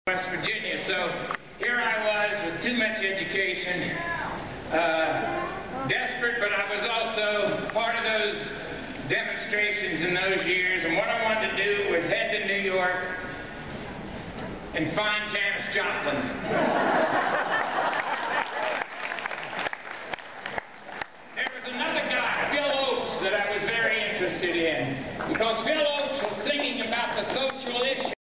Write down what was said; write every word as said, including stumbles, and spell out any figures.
West Virginia. So here I was with too much education, uh, desperate, but I was also part of those demonstrations in those years, and what I wanted to do was head to New York and find Janis Joplin. There was another guy, Phil Oakes, that I was very interested in, because Phil Oakes was singing about the social issue.